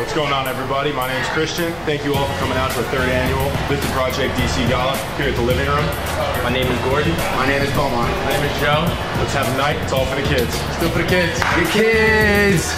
What's going on, everybody? My name is Christian. Thank you all for coming out to our third annual Lift the Project DC Gala here at the Living Room. My name is Gordon. My name is Beaumont. My name is Joe. Let's have a night. It's all for the kids. Still for the kids. The kids!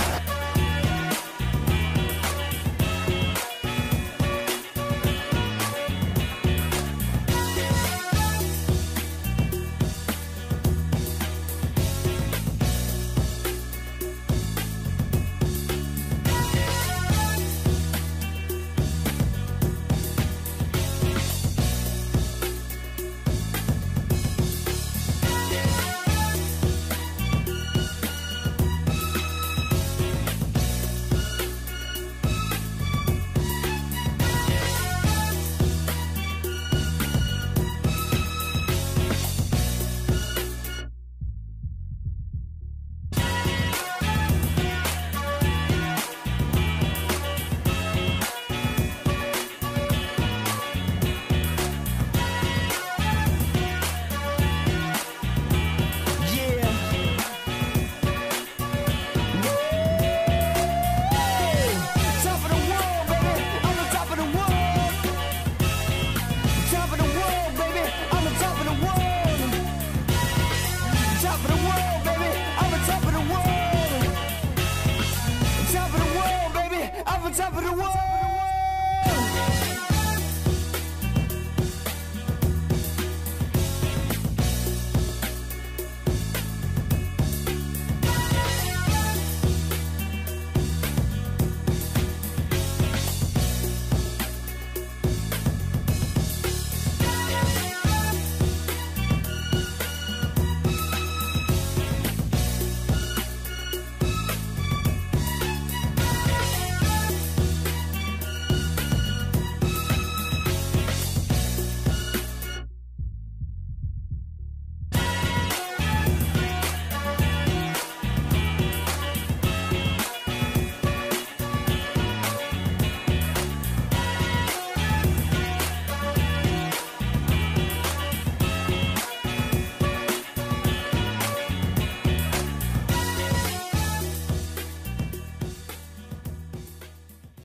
Top of the world.